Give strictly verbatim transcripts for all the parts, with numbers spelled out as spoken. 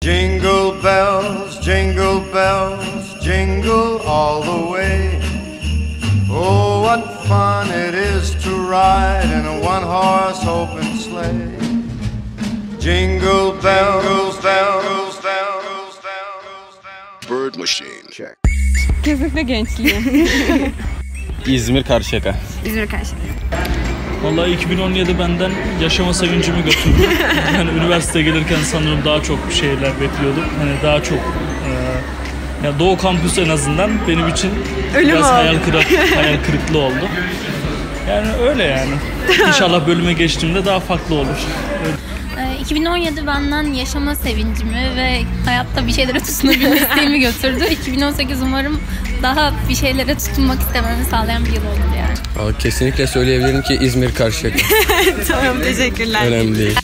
Jingle bells, jingle bells, jingle all the way. Oh, what fun it is to ride in a one-horse open sleigh. Jingle bells, bells, bells, bells, Bird machine. Check. Kesinlikle gençliğim. İzmir Karşıyaka. İzmir Karşıyaka. Vallahi iki bin on yedi benden yaşama sevincimi götürdü. Yani üniversiteye gelirken sanırım daha çok şeyler bekliyordum. Hani daha çok e, yani Doğu Kampüsü en azından benim için Ölüm biraz oldu. hayal, kırık, hayal kırıklığı oldu. Yani öyle yani. İnşallah bölüme geçtiğimde daha farklı olur. iki bin on yedi benden yaşama sevincimi ve hayatta bir şeylere tutunabilme isteğimi götürdü. iki bin on sekiz umarım daha bir şeylere tutunmak istememi sağlayan bir yıl olur yani. Aa, kesinlikle söyleyebilirim ki İzmir Karşıyaka. Tamam, teşekkürler. Önemli değil.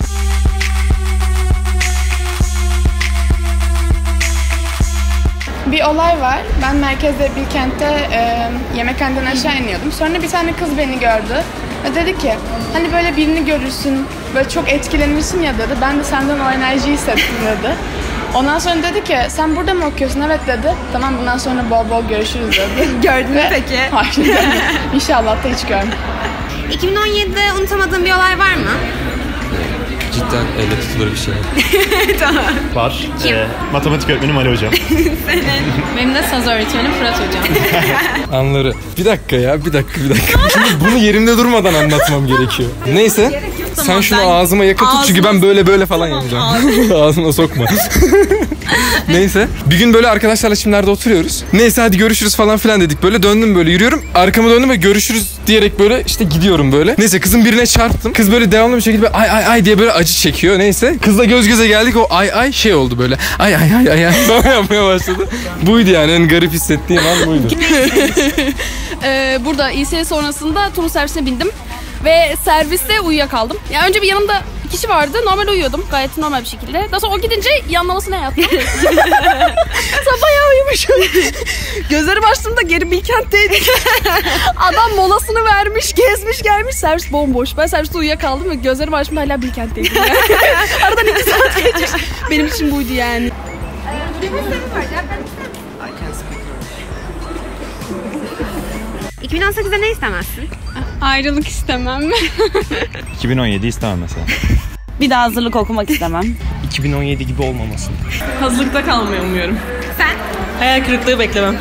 Bir olay var. Ben merkezde Bilkent'te e, yemekhaneden aşağı iniyordum. Sonra bir tane kız beni gördü. Ve dedi ki hani böyle birini görürsün, böyle çok etkilenirsin ya dedi. Ben de senden o enerjiyi hissettim dedi. Ondan sonra dedi ki sen burada mı okuyorsun? Evet dedi. Tamam bundan sonra bol bol görüşürüz dedi. Gördün mü Ve, peki? hayır. İnşallah da hiç görmedim. iki bin on yedide unutamadığın bir olay var mı? Cidden elle tutulur bir şey. Tamam. Var. Kim? Ee, matematik öğretmenim Ali Hocam. Benim de saz öğretmenim Fırat Hocam. Anları. Bir dakika ya, bir dakika, bir dakika. Şimdi bunu yerimde durmadan anlatmam gerekiyor. Neyse, sen şunu ben ağzıma yakın tut çünkü ağzıma- ben böyle böyle falan yapacağım. Ağzına sokma. Neyse, bir gün böyle arkadaşlarla çimlerde oturuyoruz. Neyse hadi görüşürüz falan filan dedik böyle. Döndüm böyle yürüyorum. Arkama döndüm ve görüşürüz diyerek böyle işte gidiyorum böyle. Neyse kızın birine çarptım. Kız böyle devamlı bir şekilde böyle ay ay ay diye böyle acı çekiyor. Neyse kızla göz göze geldik, o ay ay şey oldu böyle. Ay ay ay ay ay falan yapmaya başladı. Buydu yani en garip hissettiğim an buydu. Ee, burada İ S sonrasında tur servisine bindim ve serviste uyuyakaldım. Yani önce bir yanımda kişi vardı, normal uyuyordum gayet normal bir şekilde. Daha sonra o gidince yanlamasına yattım. Sonra bayağı uyumuşum. Gözlerimi açtığımda geri Bilkent'teydik. Adam molasını vermiş, gezmiş gelmiş, servis bomboş. Ben serviste uyuyakaldım ve gözlerimi açtığımda hala Bilkent'teydim. Yani. Aradan iki saat geçmiş. Benim için buydu yani. iki bin on sekizde ne istemezsin? Ayrılık istemem. iki bin on yedi istemem mesela. Bir daha hazırlık okumak istemem. iki bin on yedi gibi olmaması. Hazırlıkta kalmayı umuyorum. Sen? Hayal kırıklığı beklemem.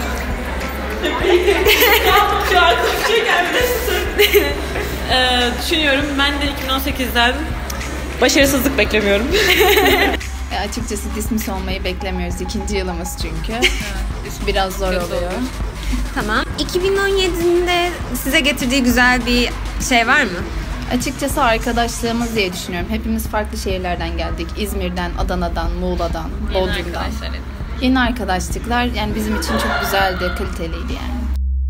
Şu an bir şey gelmedi. ee, düşünüyorum. Ben de iki bin on sekizden başarısızlık beklemiyorum. E, açıkçası dismiss olmayı beklemiyoruz. İkinci yılımız çünkü. Biraz zor oluyor. Tamam. iki bin on yedide size getirdiği güzel bir şey var mı? Açıkçası arkadaşlığımız diye düşünüyorum. Hepimiz farklı şehirlerden geldik. İzmir'den, Adana'dan, Muğla'dan, Bodrum'dan. Yeni arkadaşlıklar yani bizim için çok güzeldi, kaliteliydi yani.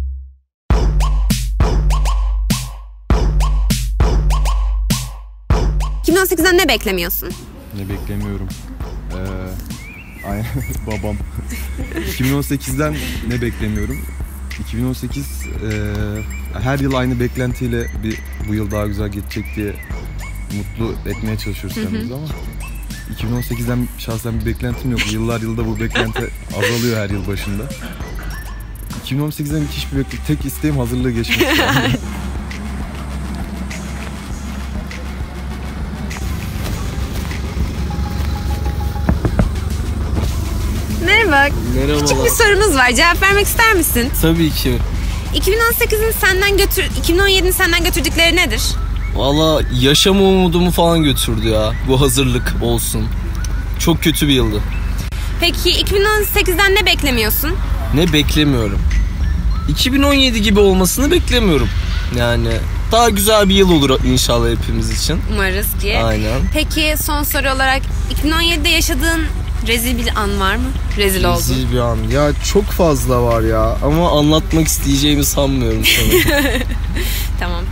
iki bin on sekizden ne beklemiyorsun? Ne beklemiyorum? Ee, aynen babam. iki bin on sekizden ne beklemiyorum? iki bin on sekiz e, her yıl aynı beklentiyle bir bu yıl daha güzel geçecek diye mutlu etmeye çalışıyoruz kendimizi ama iki bin on sekizden şahsen bir beklentim yok. Yıllar yılda bu beklenti azalıyor her yıl başında. iki bin on sekizden hiçbir beklenti, tek isteğim hazırlığı geçmek. Merhaba. Merhaba. Küçük bir sorumuz var. Cevap vermek ister misin? Tabii ki. iki bin on sekizin senden götür iki bin on yedinin senden götürdükleri nedir? Valla yaşam umudumu falan götürdü ya. Bu hazırlık olsun. Çok kötü bir yıldı. Peki iki bin on sekizden ne beklemiyorsun? Ne beklemiyorum? iki bin on yedi gibi olmasını beklemiyorum. Yani daha güzel bir yıl olur inşallah hepimiz için. Umarız ki. Aynen. Peki son soru olarak iki bin on yedide yaşadığın rezil bir an var mı? Rezil oldun. Rezil bir an. Ya çok fazla var ya ama anlatmak isteyeceğimi sanmıyorum sana. Tamam.